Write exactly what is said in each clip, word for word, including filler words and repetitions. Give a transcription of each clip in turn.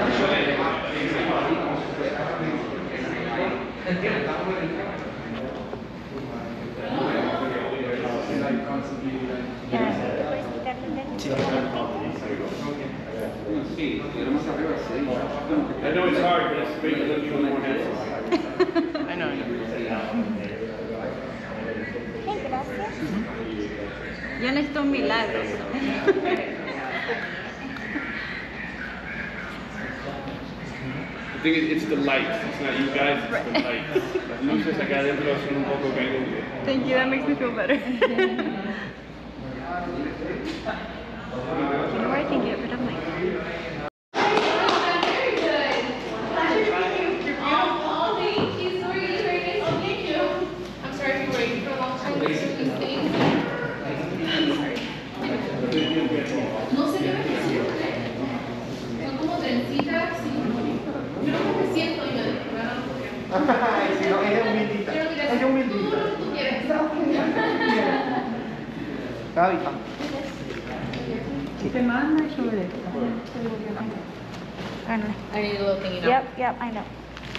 I know it's hard, but it's making it look even more handsome. I know. Yo necesito un milagro. I think it, it's the lights. It's not you guys, it's the lights. Las luces acá adentro son un poco calientes. Thank you, that makes me feel better. You know where I can get rid of my Ay, si no, ella es humildita. Ella es humildita. Gaby. Te manda y sube esto. I need a little thing, you know. Yep, yep, I know.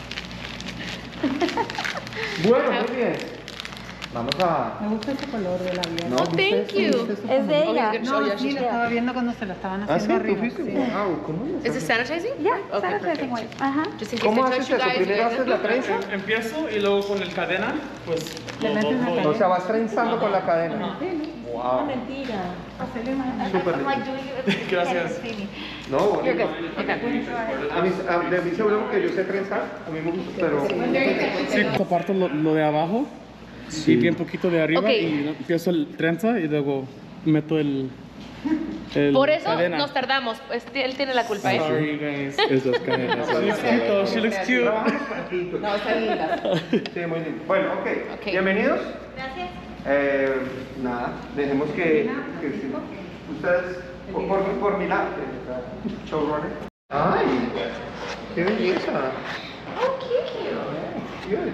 Bueno, muy bien. Vamos a... Me gusta ese color de la vida. No, Oh, thank you. Es de ella. No, No, sí, lo estaba viendo cuando se lo estaban Ah, sí, haciendo tú arriba. fuiste. Sí. Wow, ¿cómo lo Is it sanitizing? Yeah, Okay, sanitizing perfect. wipes. Ajá. Just in case ¿Cómo I touch haces you eso? guys, you ¿Primero guys haces la trenza? Empiezo y luego con el cadena, pues. Le metes una O cadena. sea, vas trenzando con la cadena. Wow. Mentira. Súper I'm lindo. like doing it with Gracias. No, You're bonito. good. Okay. A mí, a, de mí seguro que yo sé trenzar, a mí me gusta, pero... Sí, aparto lo, lo de abajo y bien poquito de arriba Ok. y empiezo el trenza y luego meto el, el Por eso cadena. nos tardamos. Este, él tiene la culpa, ¿eh? Sorry guys. Esas cadenas. She's cute, she looks cute. Trabajamos poquito. No, está linda. Sí, muy lindo. Bueno, ok. Ok. Bienvenidos. Gracias. Eh, nada, dejemos que, que sí. Ustedes, por, por, por mi lado, eh, showrunner. ¡Ay! ¡Qué belleza! Oh, cute. Good.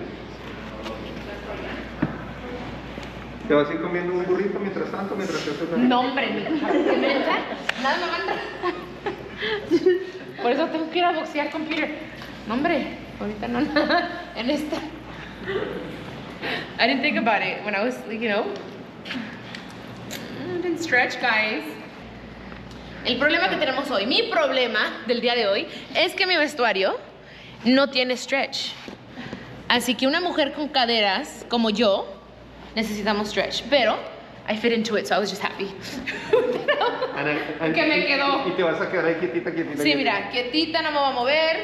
¿Te vas a ir comiendo un burrito mientras tanto, mientras te haces la- No, hombre, mi hija, ¿qué me entra? Nada me manda. Por eso tengo que ir a boxear con Peter. No, hombre, ahorita no, nada. En esta. I didn't think about it when I was, you know. I didn't stretch, guys. El problema que tenemos hoy, mi problema del día de hoy, es que mi vestuario no tiene stretch. Así que una mujer con caderas como yo necesitamos stretch, pero I fit into it, so I was just happy. Ana, Ana, Que me y- quedó. Y te vas a quedar ahí quietita, quietita. Sí, quietita. mira, quietita, no me voy a mover.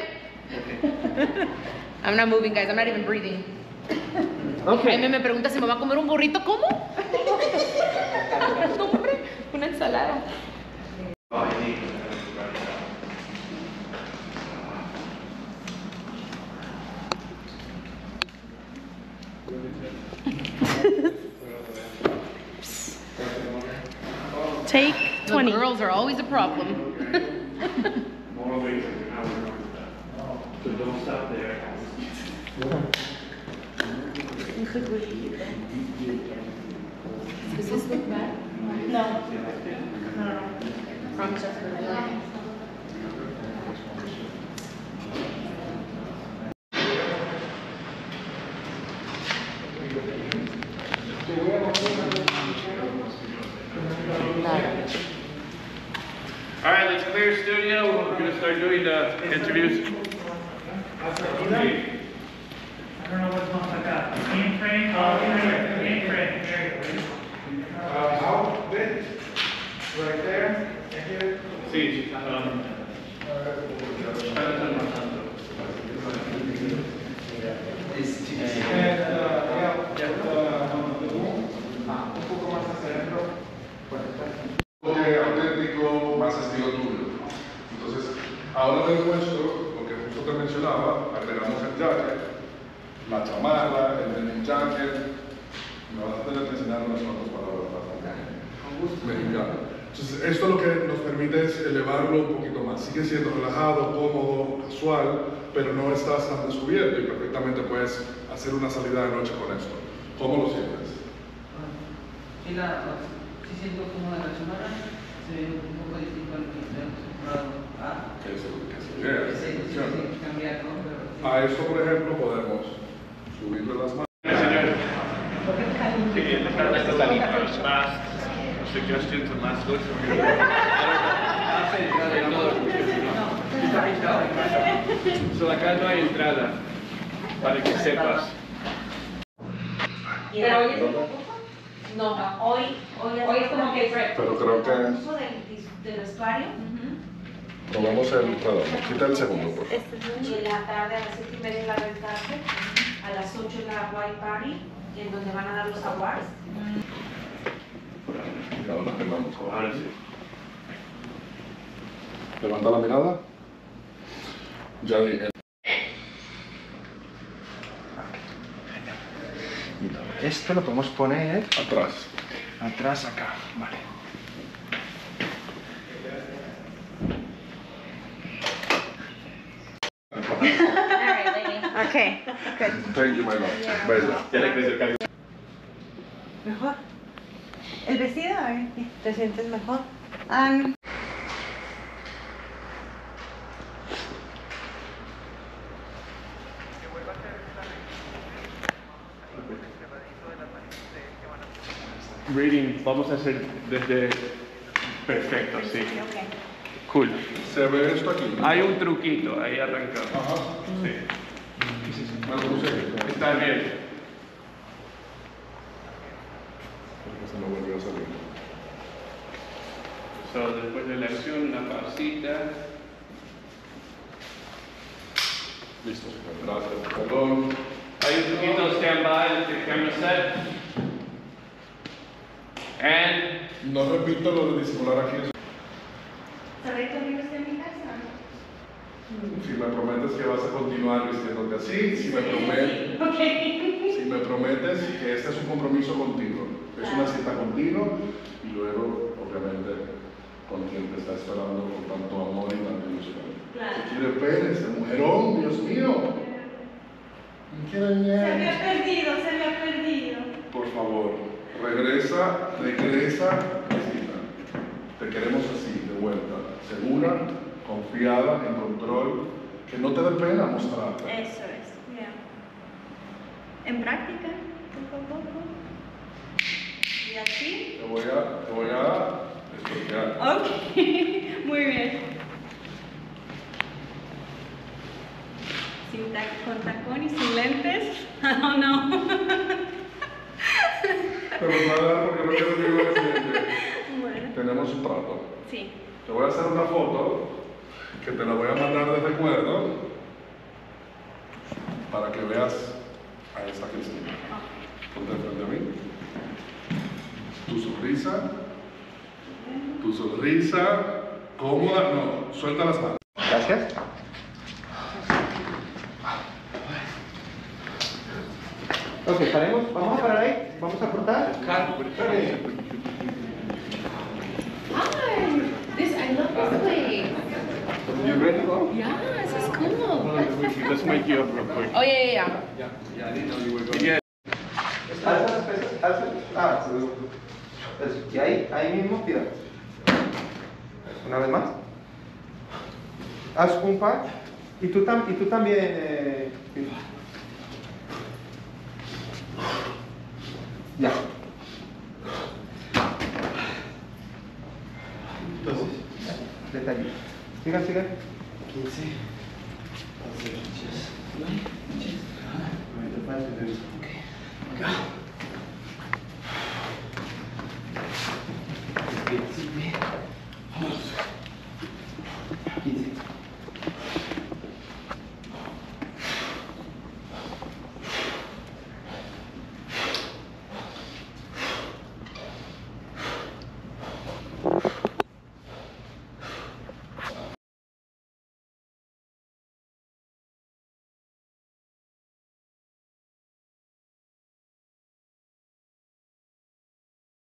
I'm not moving, guys. I'm not even breathing. Ok. Jaime me pregunta si me va a comer un burrito. ¿Cómo? No, hombre, una ensalada. Take The twenty. girls are always a problem. So don't stop there. Does this look bad? No. Promise us we're really- All right, let's clear studio. We're gonna start doing the interviews. I don't know what's on like that. Game frame, uh, game frame, very good. Uh, how big? Right there. Here. Sí, um, And, uh, yeah, uh, ah, un poco más hacia adentro. Toque auténtico, más estilo tuyo. Entonces, ahora del nuestro, lo que justo te mencionaba, agregamos el jacket, la chamarra, el denim jacket. Me vas a tener que enseñar unas cuantas palabras más mexicano. Entonces, esto lo que nos permite es elevarlo un poquito más. Sigue siendo relajado, cómodo, casual, pero no estás tan descubierto y perfectamente puedes hacer una salida de noche con esto. ¿Cómo lo sientes? Sí, la, sí siento como de la chamarra, se ve un poco distinto al que estoy acostumbrado a. ¿Qué es lo que es? idea. Sí, sí, sí, ¿cierto? cambiar, ¿no? Pero, sí. A esto, por ejemplo, podemos subirle las manos. Señor. ¿Por qué está lindo? Sí, esta está lista. Last suggestion to last look. So acá no hay entrada, para que sepas. ¿Pero hoy es el concurso? No, hoy, hoy, Hoy es como que prep. Pero creo que concurso del, del vestuario. probamos el redondo. Quita el segundo, por favor. Y en la tarde a las siete y media la red carpet, a las ocho la white party, en donde van a dar los awards. Y ahora pegamos. Ahora sí. Levanta la mirada. Ya di. Esto lo podemos poner Atrás. atrás acá, vale. Okay, good. Thank you, my love. Bella. Ya le creció el cabello. ¿Mejor? ¿El vestido? A ver, ¿te sientes mejor? Um, Reading, vamos a hacer desde perfecto, sí. okay. Cool. Se ve esto aquí. Hay un truquito, ahí arrancamos. Ajá. Sí. Me puse. Está bien. Porque se me volvió a salir. So, después de la acción, una pausita. Listo, señor. Gracias. Perdón. Hay un truquito, stand by, the camera set. And No repito lo de disimular aquí. ¿Sabéis que vives en mi casa? Si me prometes que vas a continuar vistiéndote así, si me prometes, Ok. si me prometes que este es un compromiso contigo, es una cita contigo y luego, obviamente, con quien te está esperando con tanto amor y tanta ilusión. Claro. Se quiere ver ese mujerón, Dios mío. ¿Me quiere Se me bien? ha perdido, se me ha perdido. Por favor, regresa, regresa, Cristina. Te queremos así, de vuelta, segura, confiada, en control, que no te dé pena mostrarte. Eso es, ya. En práctica, poco a poco. Y así. Te voy a, te voy a desbloquear. Ok, muy bien. Sin ta con tacón y sin lentes. I don't know. Pero nada, porque no quiero que diga accidente. Bueno, Tenemos un trato. sí. Te voy a hacer una foto que te la voy a mandar de recuerdo para que veas a esta Cristina. Ponte frente a mí. Tu sonrisa. Tu sonrisa. Cómoda. No, suelta las manos. Gracias. Ok, paremos. Vamos a parar ahí. Vamos a cortar. Hi, this I love this place. You ready to go? Yeah, this is cool. let's make you up real quick. Oh yeah, yeah, yeah. Yeah, I didn't know you were going. Yeah. Alza las pesas. Alza. Ah, eso. Y ahí, ahí mismo, tira. Una vez más. Haz un par. Y tú, tam y tú también. Eh... Ya. Entonces, detallito. Siga, siga. quince. Okay.